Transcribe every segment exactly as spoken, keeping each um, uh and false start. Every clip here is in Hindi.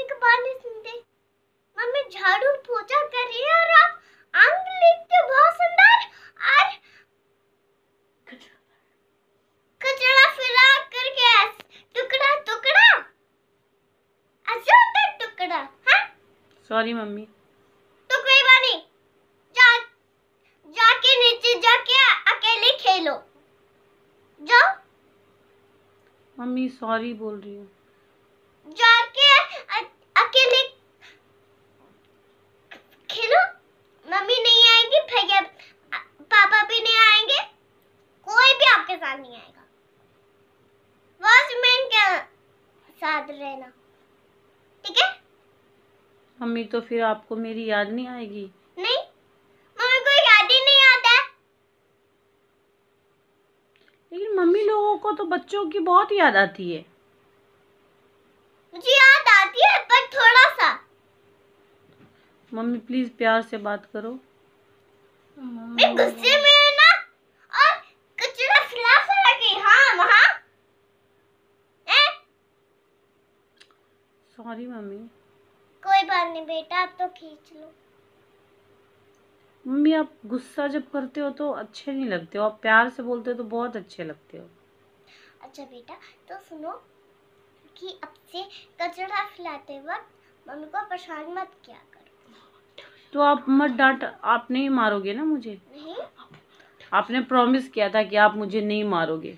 का बात नहीं सुनते। मम्मी झाड़ू पोछा कर रही है और आप आंग लिखते बहुत सुंदर और कचरा फिरा करके टुकड़ा टुकड़ा ऐसा होता है टुकड़ा। हाँ सॉरी मम्मी। तो कोई बात नहीं, जा जाके नीचे जाके अकेले खेलो जाओ। मम्मी सॉरी बोल रही हूँ। जाके अकेले खेलो, मम्मी नहीं आएगी, भैया पापा भी नहीं आएंगे, कोई भी आपके साथ नहीं आएगा, वॉचमैन के साथ रहना, ठीक है? मम्मी तो फिर आपको मेरी याद नहीं आएगी? नहीं, मम्मी को याद ही नहीं आता है। लेकिन मम्मी लोगों को तो बच्चों की बहुत याद आती है। मुझे याद आती है पर थोड़ा सा। मम्मी प्लीज प्यार से बात करो। मैं गुस्से में हूं ना, और कचरा फैला फैला के हाँ वहाँ। Sorry mummy. कोई बात नहीं बेटा, आप तो खींच लो। मम्मी आप गुस्सा जब करते हो तो अच्छे नहीं लगते हो, आप प्यार से बोलते हो तो बहुत अच्छे लगते हो। अच्छा बेटा तो सुनो कि अब से कचरा फैलाते वक्त मम्मी को परेशान मत किया करो। तो आप मत डांट, आप नहीं मारोगे ना मुझे? नहीं, आपने प्रॉमिस किया था कि आप मुझे नहीं मारोगे।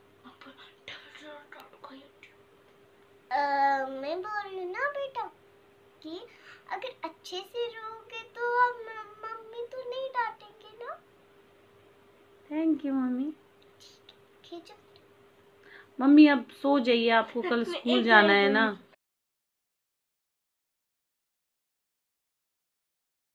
आ, मैं बोल रही हूँ ना बेटा कि अगर अच्छे से रहोगे तो अब मम्मी तो नहीं डांटेंगे ना। Thank you mummy. खींचो। मम्मी अब सो जाइए, आपको कल स्कूल जाना है ना।